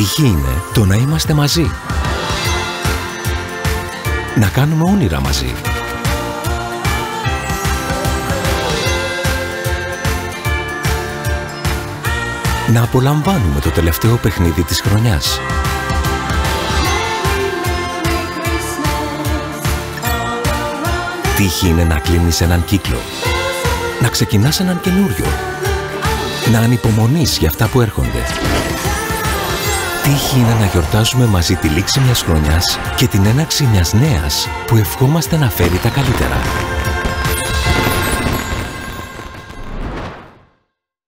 Τύχη είναι το να είμαστε μαζί. Να κάνουμε όνειρα μαζί. Να απολαμβάνουμε το τελευταίο παιχνίδι της χρονιάς. Τύχη είναι να κλείνεις έναν κύκλο. Να ξεκινάς έναν καινούριο. Να ανυπομονείς για αυτά που έρχονται. Τύχη είναι να γιορτάζουμε μαζί τη λήξη μιας χρονιάς και την έναρξη μιας νέας που ευχόμαστε να φέρει τα καλύτερα.